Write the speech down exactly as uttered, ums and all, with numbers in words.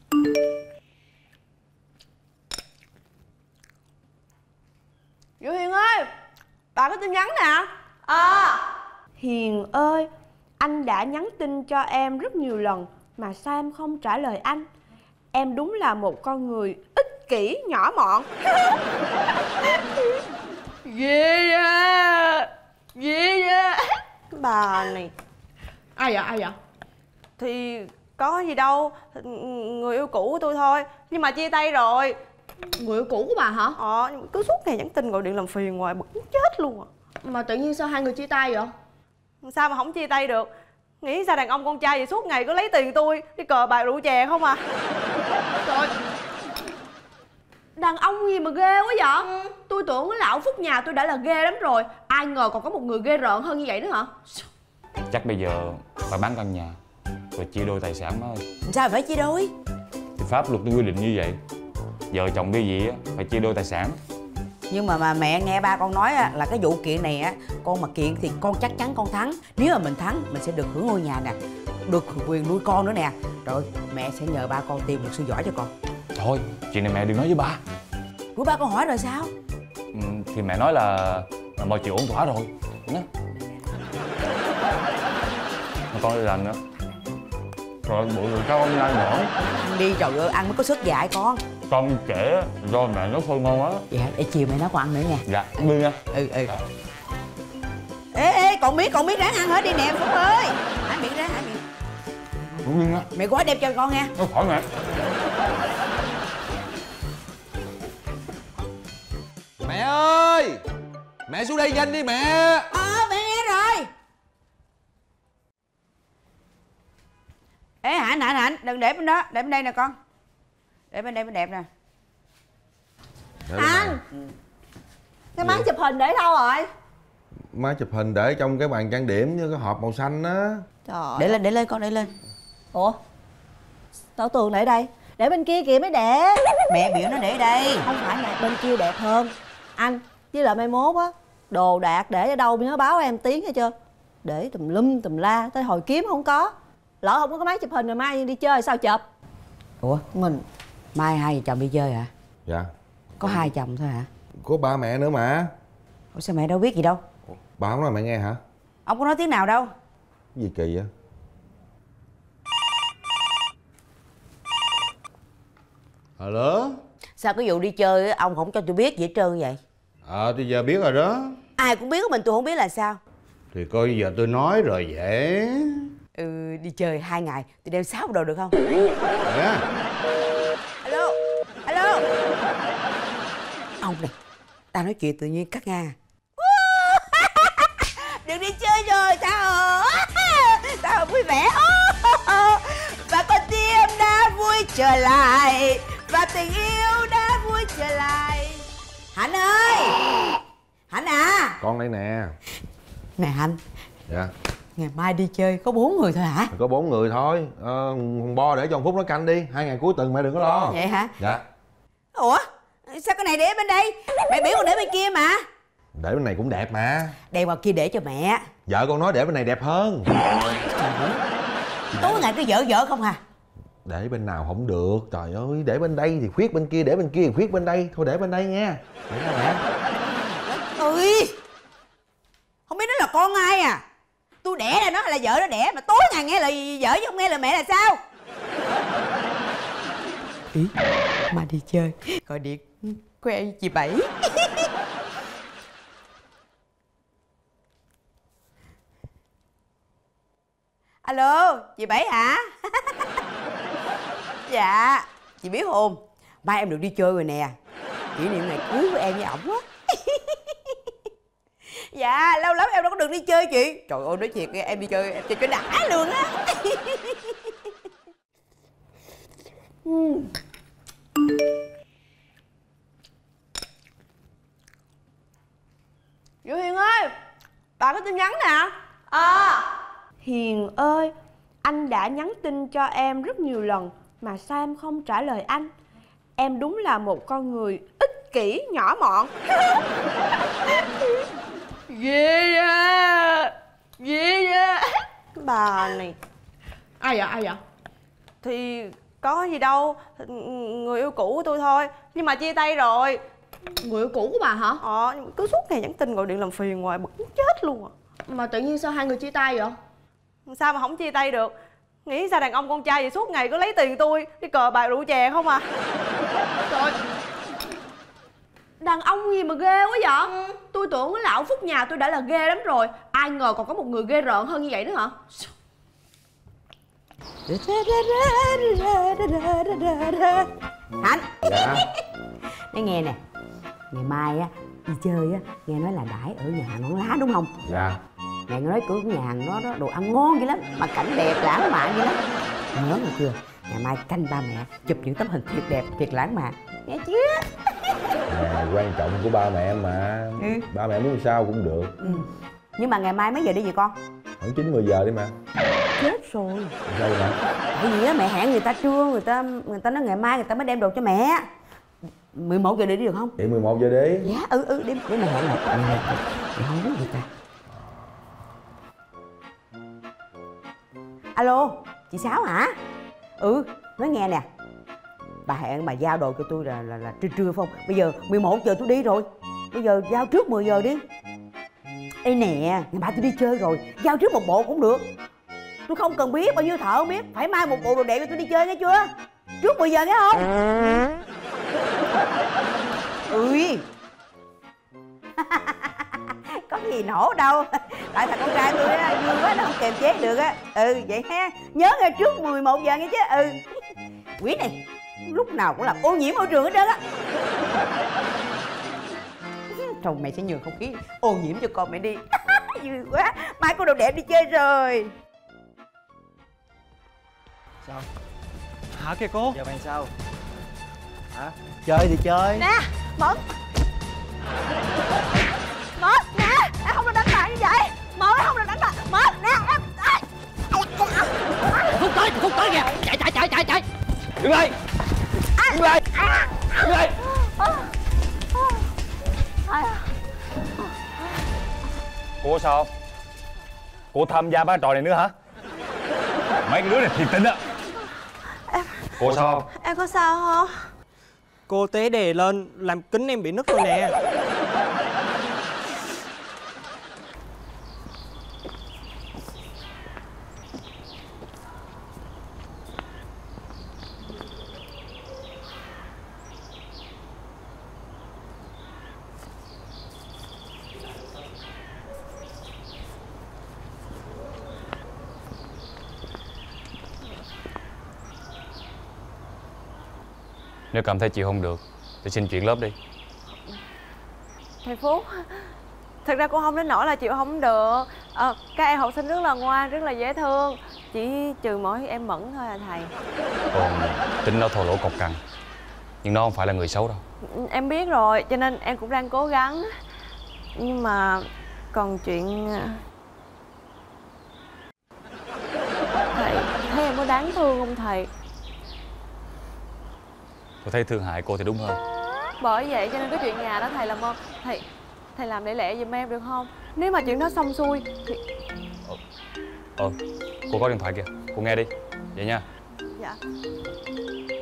Diệu Hiền ơi, bà có tin nhắn nè. À. Hiền ơi, anh đã nhắn tin cho em rất nhiều lần mà sao em không trả lời anh? Em đúng là một con người ích kỷ nhỏ mọn. Ghê à, ghê à. Bà này. Ai vậy, ai vậy? Thì có gì đâu, người yêu cũ của tôi thôi. Nhưng mà chia tay rồi. Người yêu cũ của bà hả? Ờ, nhưng mà cứ suốt ngày nhắn tin gọi điện làm phiền hoài, bực muốn chết luôn à. Mà tự nhiên sao hai người chia tay vậy? Sao mà không chia tay được? Nghĩ sao đàn ông con trai vậy suốt ngày cứ lấy tiền tôi đi cờ bạc rượu chè không à. Trời, đàn ông gì mà ghê quá vậy? Ừ. Tôi tưởng cái lão Phúc nhà tôi đã là ghê lắm rồi, ai ngờ còn có một người ghê rợn hơn như vậy nữa hả? Chắc bây giờ bà bán căn nhà rồi chia đôi tài sản đó. Sao phải chia đôi? Thì pháp luật nó quy định như vậy. Vợ chồng ly dị phải chia đôi tài sản. Nhưng mà mà mẹ nghe ba con nói là cái vụ kiện này á, con mà kiện thì con chắc chắn con thắng. Nếu mà mình thắng mình sẽ được hưởng ngôi nhà nè, được quyền nuôi con nữa nè. Rồi mẹ sẽ nhờ ba con tìm luật sư giỏi cho con. Thôi chuyện này mẹ đừng nói với ba. Của ba con hỏi rồi sao? Ừ, thì mẹ nói là, là mọi chuyện ổn thỏa rồi nhá. Mà con đi làm nữa. Rồi bữa rồi sao không đi ăn nữa? Đi trời ơi, ăn mới có sức dạy con. Con trễ do mẹ nấu thôi ngon quá. Dạ, để chiều mẹ nấu con ăn nữa nha. Dạ, ăn đi nha. Ừ, ừ. Ê, ê, còn biết, còn biết ráng ăn hết đi nè Phúc ơi. Hãy miệng ra, hãy miệng. Ăn đi nha. Mẹ gói đem cho con nha. Nó khỏi mẹ. Mẹ ơi! Mẹ xuống đây nhanh đi mẹ! Ờ, mẹ nghe rồi. Ê Hạnh, Hạnh, Hạnh, đừng để bên đó, để bên đây nè con. Để bên đây bên đẹp nè. Anh, cái máy chụp hình để đâu rồi? Máy chụp hình để trong cái bàn trang điểm với cái hộp màu xanh á. Trời. Để lên, để lên con, để lên. Ủa? Sao tường để đây? Để bên kia kìa mới để. Mẹ biểu nó để đây. Không phải mẹ, bên kia đẹp hơn. Anh, với lại mai mốt á, đồ đạc để ở đâu nhớ báo em tiếng nghe chưa? Để tùm lum tùm la, tới hồi kiếm không có. Lỡ không có cái máy chụp hình rồi mai đi chơi sao chụp? Ủa, mình mai hai vợ chồng đi chơi hả? Dạ. Có hai chồng thôi hả? Có ba mẹ nữa mà. Ủa sao mẹ đâu biết gì đâu? Bà không nói mẹ nghe hả? Ông có nói tiếng nào đâu. Cái gì kỳ vậy? Alo? Sao cái vụ đi chơi ông không cho tôi biết gì hết trơn vậy? Ờ thì giờ biết rồi đó. Ai cũng biết, mình tôi không biết là sao? Thì coi giờ tôi nói rồi dễ. Ừ, đi chơi hai ngày tôi đem sáu đồ được không? Dạ. Alo, alo. Ông này, ta nói chuyện tự nhiên cắt ngang. Được đi chơi rồi, tao tao vui vẻ. Và con tim đã vui trở lại, và tình yêu đã vui trở lại. Hạnh ơi, Hạnh à. Con đây nè. Nè Hạnh. Dạ. Ngày mai đi chơi có bốn người thôi hả? Có bốn người thôi. Ờ, Hùng Bo để cho Phúc nó canh đi. Hai ngày cuối tuần mẹ đừng có lo. Vậy hả? Dạ. Ủa, sao cái này để bên đây? Mẹ biểu con để bên kia mà. Để bên này cũng đẹp mà. Đem vào kia để cho mẹ. Vợ con nói để bên này đẹp hơn. Tối ngày cứ dở dở không hả? Để bên nào không được. Trời ơi, để bên đây thì khuyết bên kia, để bên kia thì khuyết bên đây. Thôi để bên đây nha. Để ra mẹ. Ui, không biết nó là con ai à? Tôi đẻ ra nó là vợ nó đẻ, mà tối ngày nghe lời vợ chứ không nghe lời mẹ là sao? Ý, mà đi chơi gọi điện khoe với chị Bảy. Alo, chị Bảy hả? Dạ, chị biết không, mai em được đi chơi rồi nè. Kỷ niệm ngày cưới của em với ổng á. Dạ, lâu lắm em đâu có được đi chơi chị. Trời ơi, nói thiệt em đi chơi em chơi cho đã luôn á. Diệu Hiền ơi, bà có tin nhắn nè. À. Hiền ơi, anh đã nhắn tin cho em rất nhiều lần mà sao em không trả lời anh? Em đúng là một con người ích kỷ nhỏ mọn. Ghê à, ghê à. Bà này. Ai vậy, ai vậy? Thì Có gì đâu, người yêu cũ của tôi thôi. Nhưng mà chia tay rồi. Người yêu cũ của bà hả? Ờ, nhưng mà cứ suốt ngày nhắn tin gọi điện làm phiền hoài, bực muốn chết luôn à. Mà tự nhiên sao hai người chia tay vậy? Sao mà không chia tay được? Nghĩ sao đàn ông con trai vậy suốt ngày cứ lấy tiền tôi đi cờ bạc rượu chè không à. Trời, đàn ông gì mà ghê quá vậy? Ừ. Tôi tưởng cái lão Phúc nhà tôi đã là ghê lắm rồi, ai ngờ còn có một người ghê rợn hơn như vậy nữa hả? Hạnh. Dạ. Nói nghe nè, ngày mai á đi chơi á, nghe nói là đãi ở nhà hàng Nón Lá đúng không? Dạ. Nghe nói cửa nhà hàng đó, đó đồ ăn ngon vậy lắm, mà cảnh đẹp lãng mạn vậy lắm. Nhớ rồi chưa? Ngày mai canh ba mẹ chụp những tấm hình thiệt đẹp, thiệt lãng mạn, nghe chưa? À, quan trọng của ba mẹ em mà. Ừ. Ba mẹ muốn sao cũng được. Ừ. Nhưng mà ngày mai mấy giờ đi vậy con? Khoảng chín mười giờ đi mà. Chết rồi. Sao vậy? Tại vì á mẹ hẹn người ta trưa, người ta người ta nói ngày mai người ta mới đem đồ cho mẹ. mười một giờ đi được không? Vậy mười một giờ đi. Dạ ừ ừ đi để mẹ hẹn lại. Mẹ không biết người ta. Alo, chị Sáu hả? Ừ, nói nghe nè. Bà hẹn bà giao đồ cho tôi là là, là trưa trưa phải không? Bây giờ mười một giờ tôi đi rồi. Bây giờ giao trước mười giờ đi. Ê nè, ngày mai tôi đi chơi rồi, giao trước một bộ cũng được. Tôi không cần biết bao nhiêu thợ không biết, phải mai một bộ đồ đẹp cho tôi đi chơi nghe chưa? Trước mười giờ nghe không? Ui. Có gì nổ đâu. Tại thằng con trai tôi á, vui quá nó không kềm chế được á. Ừ vậy ha. Nhớ ngay trước mười một giờ nghe chứ. Ừ. Quý này lúc nào cũng làm ô nhiễm môi trường hết trơn á. Rồi mày sẽ nhường không khí ô nhiễm cho con mày đi. Vui quá. Mai có đồ đẹp đi chơi rồi. Sao? Hả kìa cô? Giờ bạn sao? Hả? Chơi thì chơi. Nè, Mẫn. Mẫn, nè, em không được đánh bạn như vậy. Mẫn, em không được đánh bạn. Mẫn, nè, em. Phúc tới, Phúc tới kìa. Chạy, chạy, chạy, chạy, chạy. Đứng đây. Đứng đây. Đứng đây. Cô sao? Cô tham gia ba trò này nữa hả? Mấy cái đứa này thiệt tình á. Em... Cô sao không? Em có sao không? Cô té đè lên làm kính em bị nứt rồi nè. Nếu cảm thấy chịu không được thì xin chuyển lớp đi. Thầy Phúc, thật ra cô không đến nỗi là chịu không được. à, Các em học sinh rất là ngoan, rất là dễ thương. Chỉ trừ mỗi em Mẫn thôi à thầy. Còn tính nó thô lỗ cọc cằn, nhưng nó không phải là người xấu đâu. Em biết rồi, cho nên em cũng đang cố gắng. Nhưng mà còn chuyện... Thầy, thấy em có đáng thương không thầy? Tôi thấy thương hại cô thì đúng hơn. Bởi vậy cho nên cái chuyện nhà đó thầy làm ơn. Thầy, thầy làm lẹ lẹ giùm em được không? Nếu mà chuyện đó xong xuôi thì... Ờ, ờ cô có điện thoại kìa, cô nghe đi. Vậy nha. Dạ.